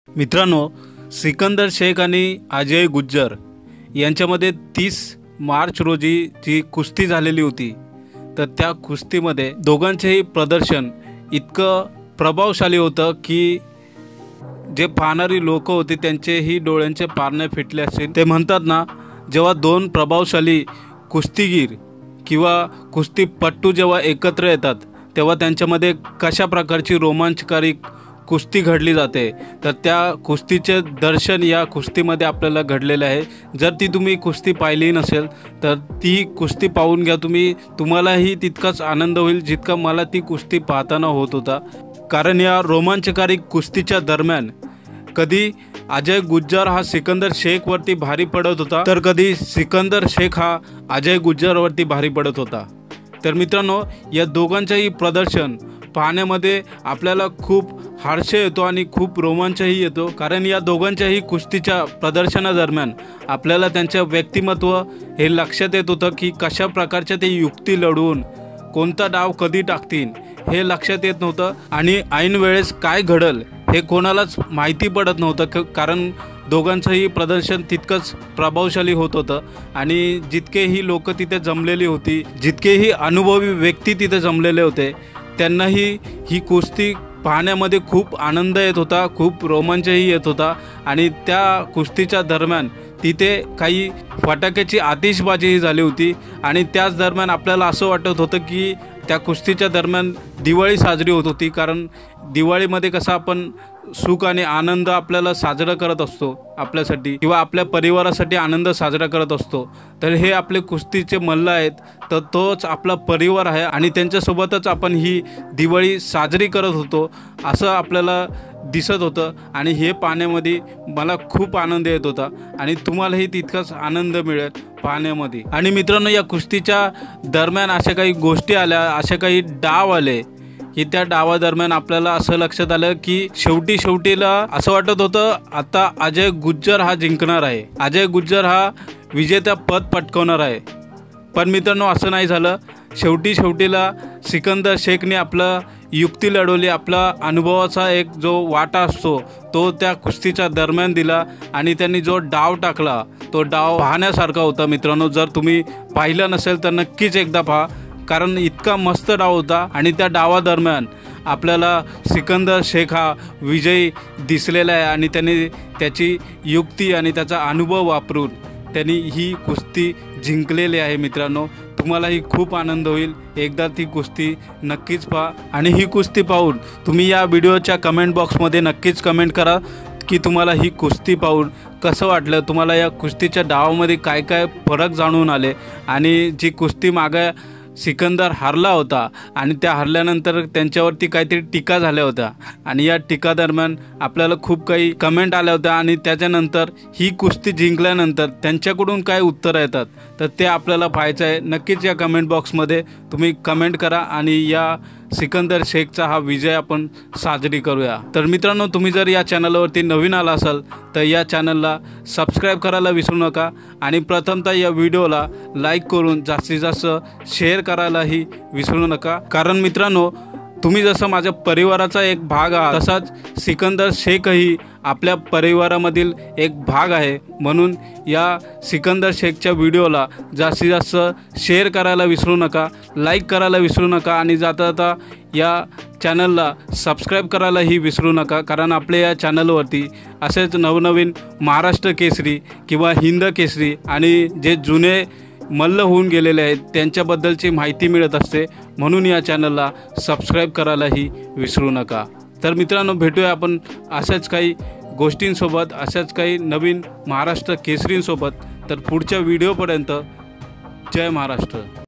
मित्रांनो, सिकंदर शेख आणि अजय गुज्जर यांच्यामध्ये 30 मार्च रोजी जी कुस्ती झालेली होती, तर त्या कुस्तीमध्ये दोघांचेही प्रदर्शन इतकं प्रभावशाली होतं की जे पाहणारी लोक होते त्यांचेही डोळ्यांचे पारणे फिटले असतील। ते म्हणतात ना, जेव्हा दोन प्रभावशाली कुस्तीगीर किंवा कुस्तीपट्टू जेव्हा एकत्र येतात तेव्हा त्यांच्यामध्ये कशा प्रकारची रोमांचकारी कुस्ती घडली जाते, तर त्या कुस्तीचे दर्शन या कुस्तीमध्ये आपल्याला घडलेले आहे। जर ती तुम्ही कुस्ती पाहिली नसेल तर ती कुस्ती पाहून घ्या तुम्हालाही तितकाच आनंद होईल जितका मला ती कुस्ती पाहताना होत होता। कारण या रोमांचकारी कुस्तीच्या दरम्यान कधी अजय गुज्जर हा सिकंदर शेखवरती भारी पडत होता, तर कधी सिकंदर शेख हा अजय गुज्जरवरती भारी पडत होता। तर मित्रांनो, या दोघांचंही प्रदर्शन पाहण्यामध्ये आपल्याला खूप हर्ष येतो आणि खूप रोमांचही येतो। कारण या दोघांच्याही कुस्तीच्या प्रदर्शनादरम्यान आपल्याला त्यांचे व्यक्तिमत्व हे लक्षात येत होतं की कशा प्रकारच्या ते युक्ती लढवून कोणता डाव कधी टाकतील हे लक्षात येत नव्हतं आणि ऐन वेळेस काय घडल हे कोणालाच माहिती पडत नव्हतं। कारण दोघांचंही प्रदर्शन तितकंच प्रभावशाली होत होतं आणि जितकेही लोक तिथे जमलेली होती, जितकेही अनुभवी व्यक्ती तिथे जमलेले होते, त्यांनाही ही कुस्ती पाहण्यामध्ये खूप आनंद येत होता, खूप रोमांचही येत होता। आणि त्या कुस्तीच्या दरम्यान तिथे काही फटाक्याची आतिषबाजीही झाली होती आणि त्याच दरम्यान आपल्याला असं वाटत होतं की त्या कुस्तीच्या दरम्यान दिवाळी साजरी होत होती। कारण दिवाळीमध्ये कसं आपण सुख आणि आनंद आपल्याला साजरा करत असतो आपल्यासाठी किंवा आपल्या परिवारासाठी आनंद साजरा करत असतो, तर हे आपले कुस्तीचे मल्ल आहेत, तर तोच आपला परिवार आहे आणि त्यांच्यासोबतच आपण ही दिवाळी साजरी करत होतो असं आपल्याला दिसत होतं। आणि हे पाहण्यामध्ये मला खूप आनंद येत होता आणि तुम्हालाही तितकाच आनंद मिळेल पाहण्यामध्ये। आणि मित्रांनो, या कुस्तीच्या दरम्यान अशा काही गोष्टी आल्या, असे काही डाव आले की त्या डावादरम्यान आपल्याला असं लक्षात आलं की शेवटीला असं वाटत होतं आता अजय गुज्जर हा जिंकणार आहे, अजय गुज्जर हा विजेता पद पटकावणार आहे। पण मित्रांनो, असं नाही झालं। शेवटीला सिकंदर शेखने आपलं युक्ती लढवली, आपला अनुभवाचा एक जो वाटा असतो तो त्या कुस्तीच्या दरम्यान दिला आणि त्यांनी जो डाव टाकला तो डाव पाहण्यासारखा होता। मित्रांनो, जर तुम्ही पाहिलं नसेल तर नक्कीच एकदा पहा, कारण इतका मस्त डाव होता आणि त्या डावादरम्यान आपल्याला सिकंदर शेख हा विजयी दिसलेला आहे आणि त्याने त्याची युक्ती आणि त्याचा अनुभव वापरून त्यांनी ही कुस्ती जिंकलेली आहे। मित्रांनो, तुम्हालाही खूप आनंद होईल, एकदा ती कुस्ती नक्कीच पहा। आणि ही कुस्ती पाहून तुम्ही या व्हिडिओच्या कमेंट बॉक्समध्ये नक्कीच कमेंट करा की तुम्हाला ही कुस्ती पाहून कसं वाटलं, तुम्हाला या कुस्तीच्या डावामध्ये काय काय फरक जाणून आले आणि जी कुस्ती मागे सिकंदर हारला होता आणि त्या हारल्यानंतर त्यांच्यावरती काहीतरी टीका झाल्या होत्या आणि या टीका दरम्यान आपल्याला खूप काही कमेंट आल्या होत्या आणि त्याच्यानंतर ही कुस्ती जिंकल्यानंतर त्यांच्याकडून काय उत्तर येतात तर ते आपल्याला पाहायचं आहे। नक्कीच या कमेंट बॉक्समध्ये तुम्ही कमेंट करा आणि या सिकंदर शेखचा हा विजय आपण साजरी करूया। तर मित्रांनो, तुम्ही जर या चॅनलवरती नवीन आला असाल तर या चॅनलला सबस्क्राईब करायला विसरू नका आणि प्रथमतः या व्हिडिओला लाईक करून जास्तीत जास्त शेअर करायलाही विसरू नका। कारण मित्रांनो, तुम्ही जसं माझ्या परिवाराचा एक भाग आहात तसाच सिकंदर शेखही आपल्या परिवारामधील एक भाग आहे, म्हणून या सिकंदर शेखच्या व्हिडिओला जास्तीत जास्त शेअर करायला विसरू नका, लाईक करायला विसरू नका आणि जाता या चॅनलला सबस्क्राईब करायलाही विसरू नका। कारण आपल्या या चॅनलवरती असेच नवनवीन महाराष्ट्र केसरी किंवा हिंद केसरी आणि जे जुने मल्ल होऊन गेलेले आहेत त्यांच्याबद्दलची माहिती मिळत असते, म्हणून या चॅनलला सबस्क्राईब करायलाही विसरू नका। तर मित्रांनो, भेटूया आपण अशाच काही गोष्टींसोबत, अशाच काही नवीन महाराष्ट्र केसरींसोबत। तर पुढच्या व्हिडिओपर्यंत जय महाराष्ट्र।